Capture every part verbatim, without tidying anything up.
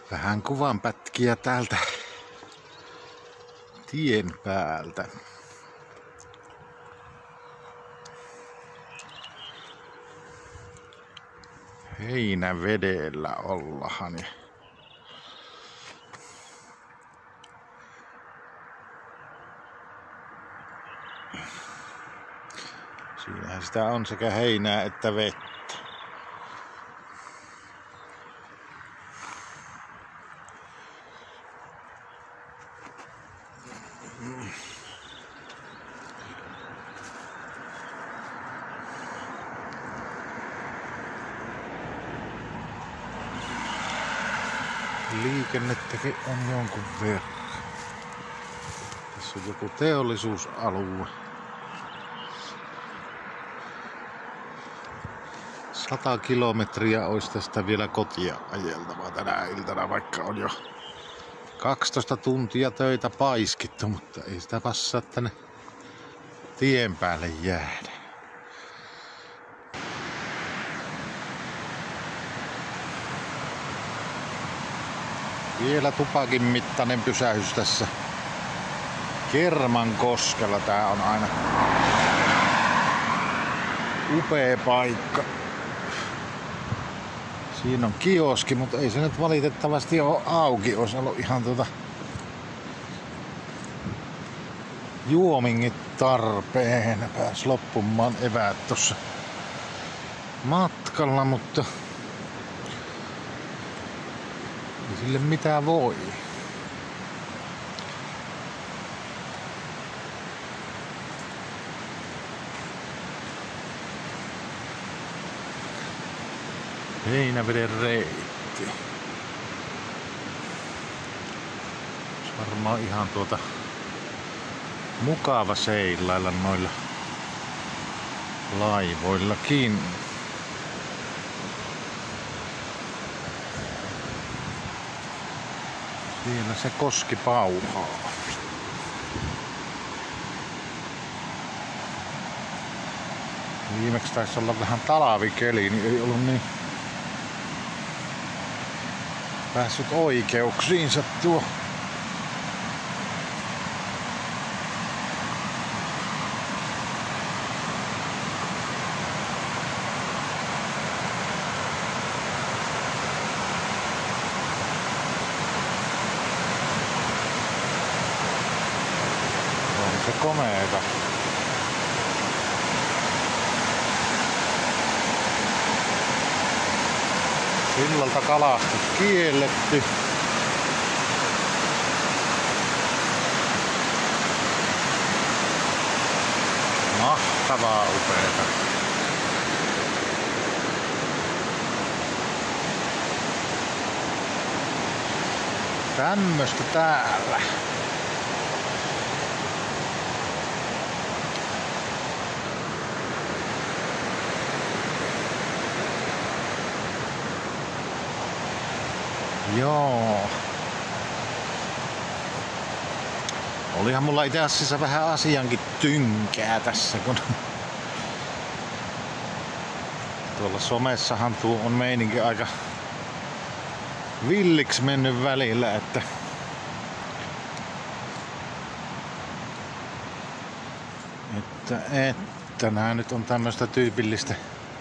Vähän kuvanpätkiä täältä tien päältä. Heinävedellä ollaan. Siinähän sitä on sekä heinää että vettä. Liikennettäkin on jonkun verran. Tässä on joku teollisuusalue. Sata kilometriä olisi tästä vielä kotia ajeltavaa tänä iltana, vaikka on jo kaksitoista tuntia töitä paiskittu, mutta ei sitä passaa tänne tien päälle jäädä. Vielä tupakin mittainen pysähys tässä Kermankoskella. Tää on aina upea paikka. Siinä on kioski, mutta ei se nyt valitettavasti ole auki. Olisi ollut ihan tuota juomingit tarpeen. Pääs loppumaan eväät tossa matkalla, mutta ei sille mitään voi. Heinäveden reitti. Se varmaan ihan tuota mukava seilailla noilla laivoillakin. Siellä se koski pauhaa. Viimeksi taisi olla vähän talvikeli, niin ei ollut niin päässyt oikeuksiinsa tuo. On se komeeta. Sillalta kalastus kielletty. Mahtavaa, upeeta. Tämmöstä täällä. Joo. Olihan mulla itse asiassa vähän asiankin tynkää tässä, kun tuolla somessahan tuo on meininki aika villiksi mennyt välillä, että että, että nää nyt on tämmöstä tyypillistä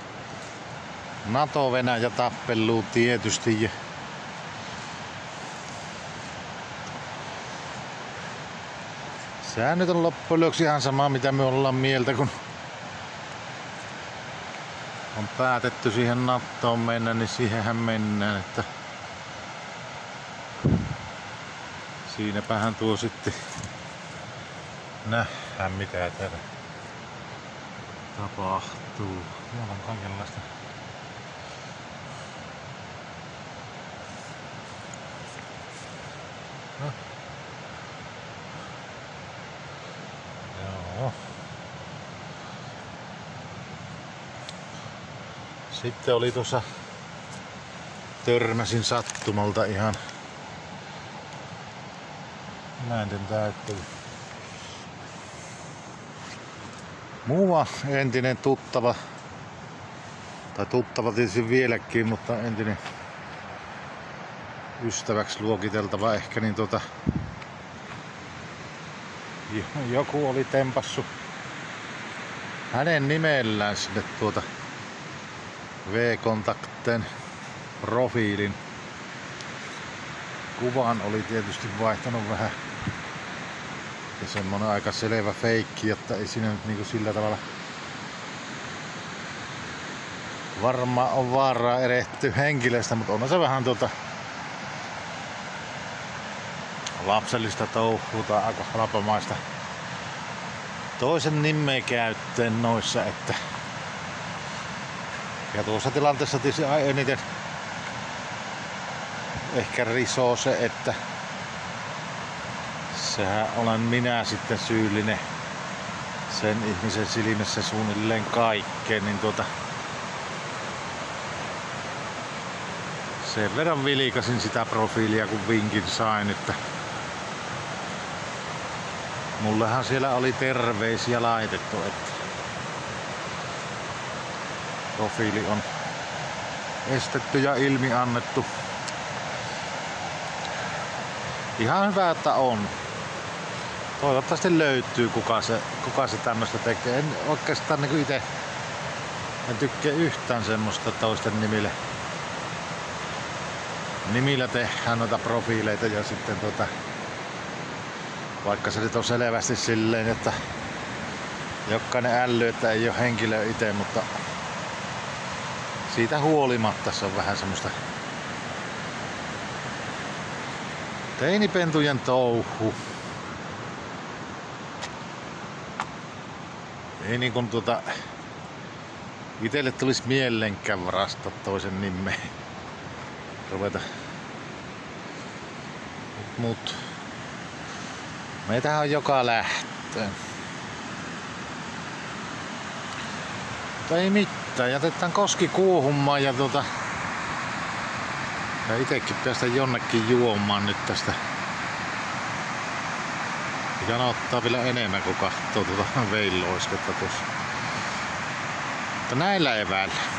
NATO-Venäjä-tappelua tietysti. Ja sehän nyt on loppujen lopuksi ihan sama, mitä me ollaan mieltä, kun on päätetty siihen NATOon mennä, niin siihenhän mennään, että siinäpähän tuo sitten nähdään, mitä täällä tapahtuu. Täällä on kaikenlaista. No. Joo. Sitten oli tuossa, törmäsin sattumalta ihan näiden täyttely. Muuva entinen tuttava, tai tuttava tietysti vieläkin, mutta entinen ystäväksi luokiteltava ehkä, niin tuota joku oli tempassu hänen nimellään sinne tuota V-kontakten profiilin. Kuvan oli tietysti vaihtanut vähän ja semmonen aika selvä feikki, että ei siinä nyt niinku sillä tavalla varmaan on vaaraa erehty henkilöstä, mutta on se vähän tuota lapsellista touhuuta, aika halpamaista toisen nimeä käyttöön noissa, että ja tuossa tilanteessa tietysti eniten ehkä risoo se, että sehän olen minä sitten syyllinen sen ihmisen silmissä suunnilleen kaikkeen, niin tuota sen verran vilikasin sitä profiilia kun vinkin sain, että mullehan siellä oli terveisiä laitettu, että profiili on estetty ja ilmi annettu. Ihan hyvä, että on. Toivottavasti löytyy kuka se, kuka se tämmöstä tekee. En oikeastaan niin ite en tykkää yhtään semmoista toisten nimille. Nimillä tehdään noita profiileita ja sitten tota vaikka se nyt on selvästi silleen, että jokainen äly, että ei ole henkilö itse, mutta siitä huolimatta se on vähän semmoista teinipentujen touhu. Ei niin kuin tuota itelle tulisi mieleenkään varastaa toisen nimeä. Ruveta. Mut meitähän on joka lähtöön. Mutta ei mitään, jätetään koski kuohumaan ja tuota ja itekin päästä jonnekin juomaan nyt tästä. Janottaa vielä enemmän kuin kahtoo tuota veiloisketta tuossa. Mutta näillä eväillä